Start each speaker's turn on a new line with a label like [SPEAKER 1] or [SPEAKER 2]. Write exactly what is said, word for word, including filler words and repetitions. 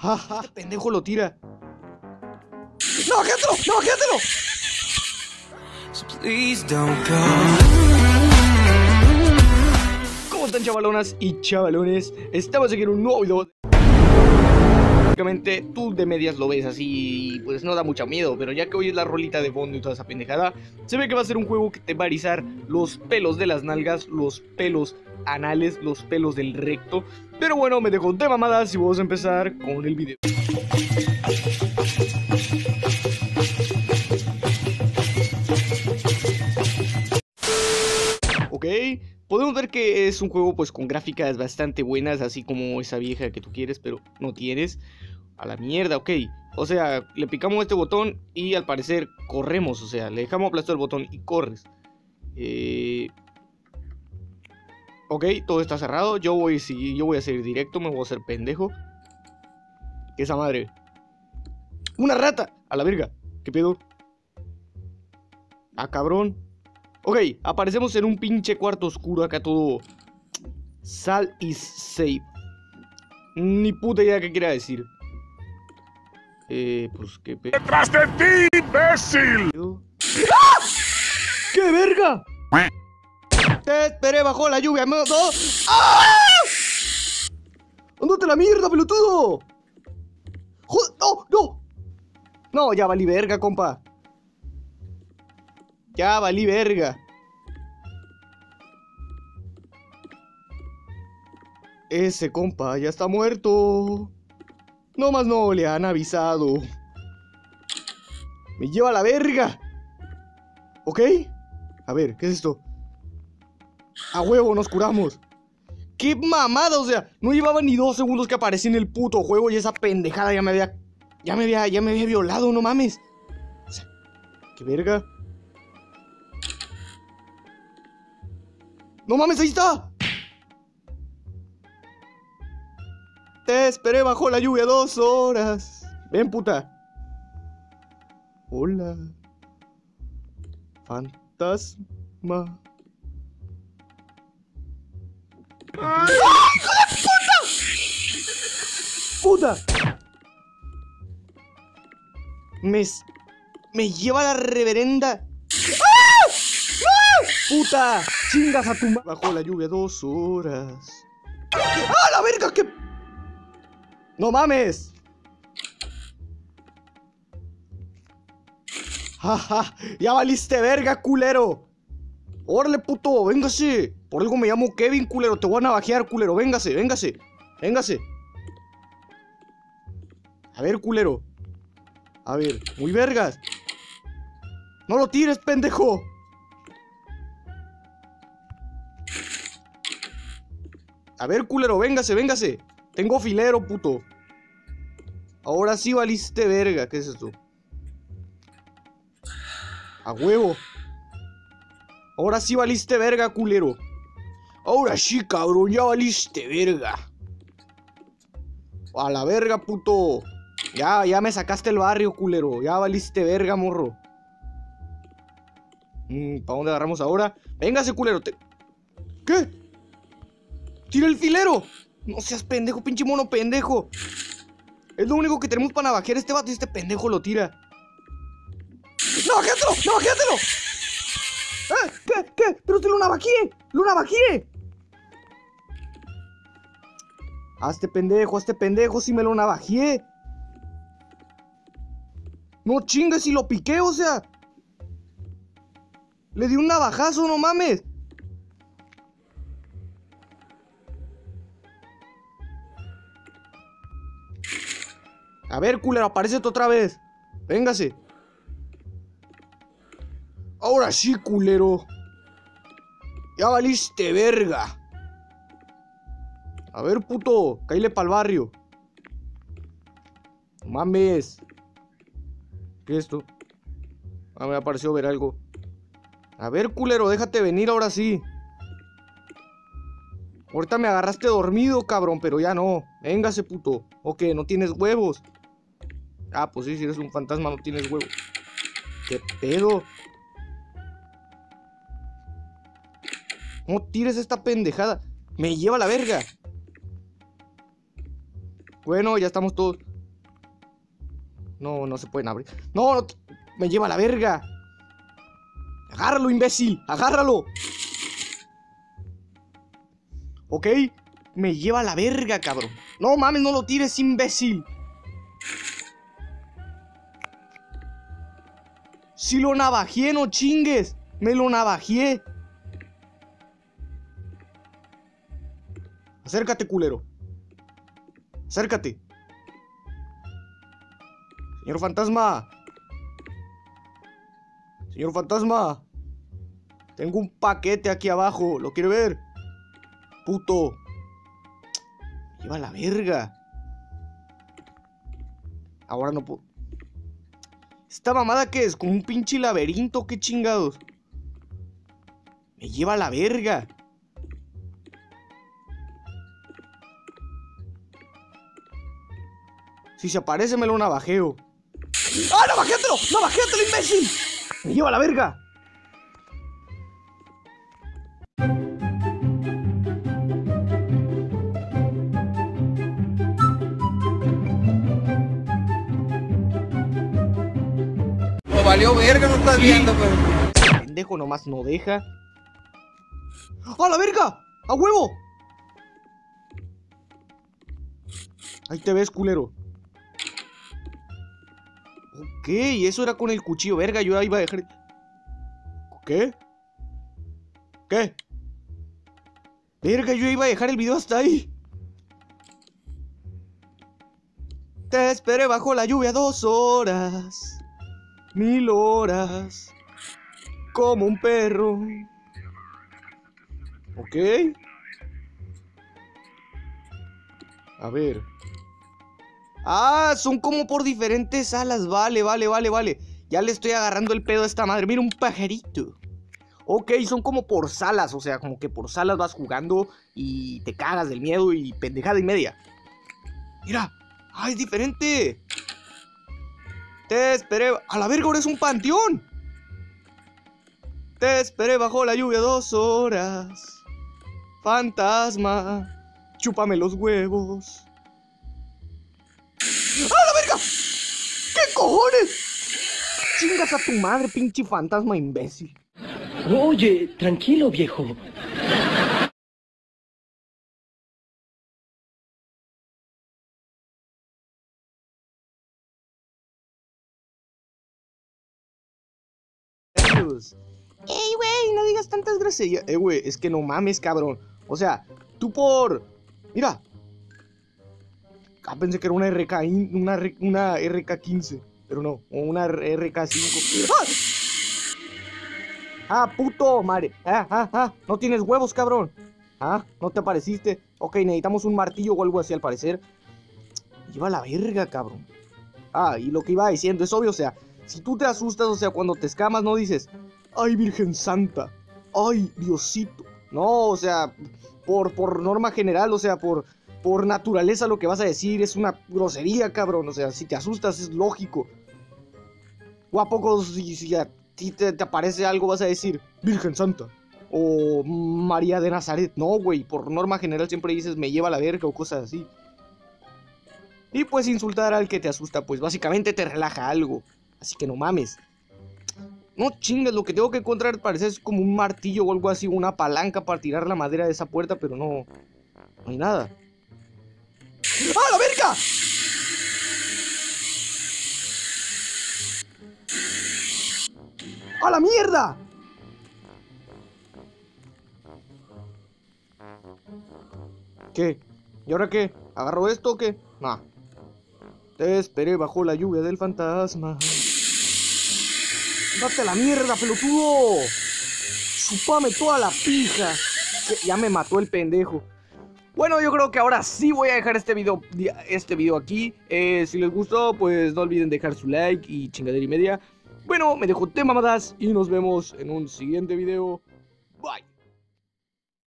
[SPEAKER 1] Este pendejo lo tira. ¡No, bájatelo! ¡No, bájatelo! ¿Cómo están, chavalonas y chavalones? Estamos aquí en un nuevo video. Básicamente tú de medias lo ves así, pues no da mucho miedo, pero ya que hoy es la rolita de fondo y toda esa pendejada, se ve que va a ser un juego que te va a erizar los pelos de las nalgas, los pelos anales, los pelos del recto. Pero bueno, me dejo de mamadas y vamos a empezar con el video. Ok, podemos ver que es un juego pues con gráficas bastante buenas, así como esa vieja que tú quieres pero no tienes. A la mierda, ok. O sea, le picamos este botón y al parecer corremos, o sea, le dejamos aplastado el botón y corres. Eh... Ok, todo está cerrado, yo voy, si, yo voy a seguir directo, me voy a hacer pendejo. ¿Qué esa madre? ¡Una rata! A la verga, ¿qué pedo? Ah, cabrón. Ok, aparecemos en un pinche cuarto oscuro acá todo. Sal is safe. Ni puta idea qué quiera decir. Eh, pues qué pe...
[SPEAKER 2] ¡Detrás de ti, imbécil!
[SPEAKER 1] ¡Ah! ¡Qué verga! Te esperé bajo la lluvia, modo. ¡Ah! ¡Ándate la mierda, pelotudo! ¡Joder! ¡No, no! No, ya valí verga, compa. Ya valí verga. Ese compa ya está muerto. No más no le han avisado. Me lleva a la verga. ¿Ok? A ver, ¿qué es esto? A huevo, nos curamos. ¡Qué mamada! O sea, no llevaba ni dos segundos que aparecí en el puto juego y esa pendejada ya me había... Ya me había, ya me había violado, no mames. O sea, ¿qué verga? ¡No mames, ahí está! Te esperé bajo la lluvia dos horas. Ven, puta. Hola. Fantasma. ¡Ay, hijo de puta! ¡Puta! Me... Me lleva la reverenda... ¡Ah! ¡Ah! ¡Puta! ¡Chingas a tu madre! Bajo la lluvia dos horas. ¡Ah, la verga! ¡Qué... ¡No mames! ¡Jaja! ¡Ya valiste verga, culero! ¡Órale, puto! ¡Véngase! Por algo me llamo Kevin, culero. Te voy a navajear, culero. Véngase, véngase. Véngase. A ver, culero. A ver, muy vergas. ¡No lo tires, pendejo! A ver, culero, véngase, véngase. Tengo filero, puto. Ahora sí valiste verga. ¿Qué es esto? A huevo. Ahora sí valiste verga, culero. Ahora sí, cabrón, ya valiste verga. A la verga, puto. Ya, ya me sacaste el barrio, culero. Ya valiste verga, morro. Mm, ¿para dónde agarramos ahora? Véngase, culero. Te... ¿Qué? ¡Tira el filero! No seas pendejo, pinche mono pendejo. Es lo único que tenemos para navajear este vato y este pendejo lo tira. ¡No, bájatelo! ¡No, bájatelo! ¿Eh? ¿Qué? ¿Qué? ¡Pero te lo navajeé! ¡Lo navajeé! Hazte pendejo, hazte pendejo si me lo navajeé. No chingues si lo piqué, o sea. Le di un navajazo, no mames. A ver, culero, aparécete otra vez. Véngase. Ahora sí, culero. Ya valiste verga. A ver, puto, cáile pa'l barrio. No mames. ¿Qué es esto? Ah, me ha parecido ver algo. A ver, culero, déjate venir ahora sí. Ahorita me agarraste dormido, cabrón, pero ya no. Véngase, puto. Ok, no tienes huevos. Ah, pues sí, si eres un fantasma no tienes huevos. ¿Qué pedo? No tires esta pendejada. Me lleva a la verga. Bueno, ya estamos todos. No, no se pueden abrir. No, no, me lleva a la verga. Agárralo, imbécil, agárralo. Ok, me lleva a la verga, cabrón. No mames, no lo tires, imbécil. Si lo navajé, no chingues. Me lo navajé. Acércate, culero. Acércate. Señor fantasma. Señor fantasma. Tengo un paquete aquí abajo. ¿Lo quiere ver? Puto. Me lleva a la verga. Ahora no puedo. ¿Esta mamada qué es? ¿Como un pinche laberinto? ¿Qué chingados? Me lleva a la verga. Si se aparece me lo navajeo. ¡Ah, navajéatelo! ¡Navajéatelo, imbécil! Me lleva a la verga.
[SPEAKER 3] No valió verga, no estás viendo, pero...
[SPEAKER 1] Pendejo nomás no deja. ¡A la verga! ¡A huevo! Ahí te ves, culero. Ok, eso era con el cuchillo. Verga, yo iba a dejar... ¿Qué? ¿Qué? Verga, yo iba a dejar el video hasta ahí. Te esperé bajo la lluvia dos horas. Mil horas. Como un perro. Ok. A ver. Ah, son como por diferentes salas. Vale, vale, vale, vale. Ya le estoy agarrando el pedo a esta madre. Mira, un pajarito. Ok, son como por salas. O sea, como que por salas vas jugando y te cagas del miedo y pendejada y media. Mira. Ah, es diferente. Te esperé... A la verga, ahora es un panteón. Te esperé bajo la lluvia dos horas. Fantasma. Chúpame los huevos. ¡Ah, la verga! ¿Qué cojones? Chingas a tu madre, pinche fantasma imbécil.
[SPEAKER 4] Oye, tranquilo, viejo.
[SPEAKER 1] Ey, güey, no digas tantas groserías. Eh, güey, es que no mames, cabrón. O sea, tú por... Mira. Ah, pensé que era una R K, una, una R K quince, pero no, o una R K cinco. ¡Ah! ¡Ah, puto madre! ¡Ah, ah, ah! No tienes huevos, cabrón. ¿Ah? ¿No te apareciste? Ok, necesitamos un martillo o algo así al parecer. Lleva la verga, cabrón. Ah, y lo que iba diciendo es obvio, o sea, si tú te asustas, o sea, cuando te escamas no dices, ¡ay, Virgen Santa! ¡Ay, Diosito! No, o sea, por, por norma general, o sea, por... Por naturaleza lo que vas a decir es una grosería, cabrón. O sea, si te asustas es lógico. ¿O a poco si, si a ti te, te aparece algo vas a decir Virgen Santa? O María de Nazaret. No, güey. Por norma general siempre dices me lleva a la verga o cosas así. Y pues insultar al que te asusta, pues básicamente te relaja algo. Así que no mames. No chingas, lo que tengo que encontrar parece es como un martillo o algo así. Una palanca para tirar la madera de esa puerta, pero no... No hay nada. ¡Ah, la verga! ¡A la mierda! ¿Qué? ¿Y ahora qué? ¿Agarro esto o qué? Nah. Te esperé bajo la lluvia del fantasma. ¡Date la mierda, pelotudo! ¡Chupame toda la pija! Ya me mató el pendejo. Bueno, yo creo que ahora sí voy a dejar este video, este video aquí. Eh, si les gustó, pues no olviden dejar su like y chingadera y media. Bueno, me dejo de mamadas y nos vemos en un siguiente video. Bye.